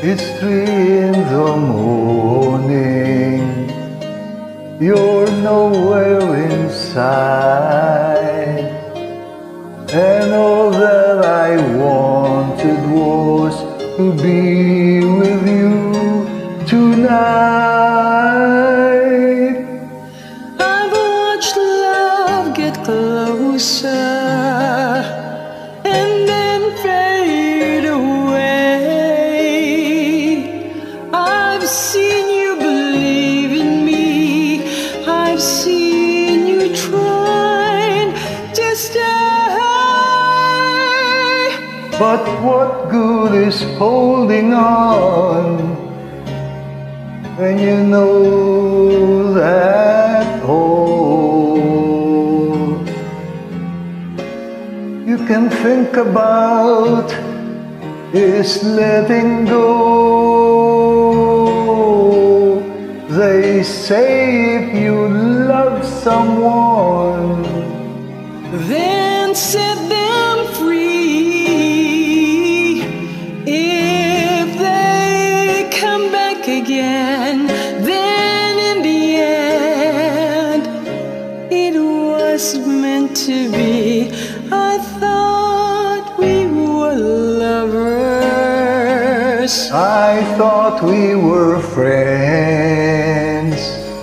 It's 3 in the morning. You're nowhere in sight, and all that I wanted was to be with you tonight. I've watched love get closer and then fade away. I've seen you believe in me. I've seen you trying to stay. But what good is holding on when you know that all you can think about is letting go? They say if you love someone, Then set them free. If they come back again, then in the end, it was meant to be. I thought we were lovers. I thought we were friends.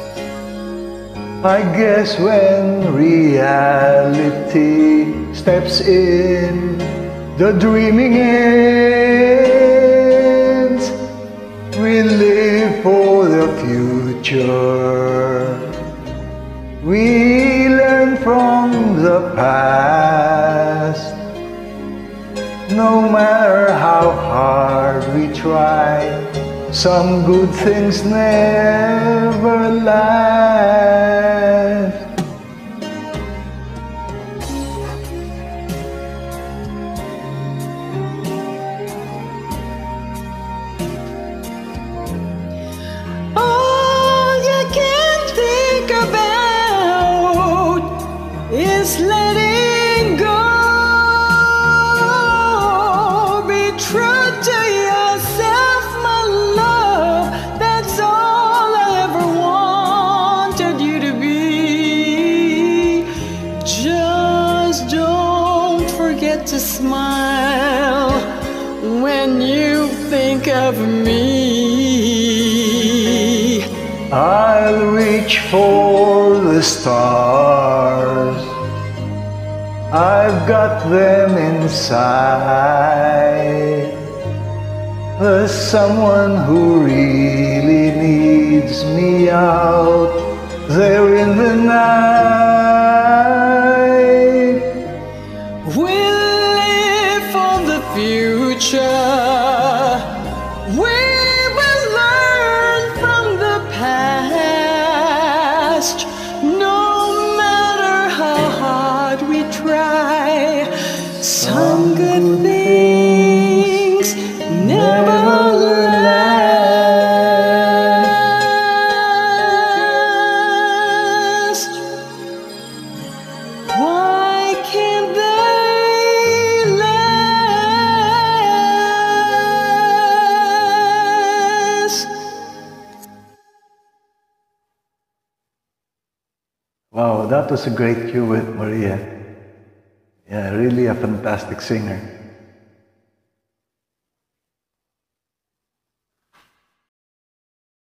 I guess when reality steps in, the dreaming ends. We live for the future. We learn from the past. No matter how hard we try, some good things never last. All you can think about is letting go. Be true to yourself, my love. That's all I ever wanted you to be. Just don't forget to smile when you think of me. I'll reach for the stars. I've got them inside. There's someone who really needs me out there in the night. We'll live for the future. We will learn from the past. No matter how hard we try, some good things never last. Why can't they last? Wow, that was a great cue with Maria. Yeah, really a fantastic singer.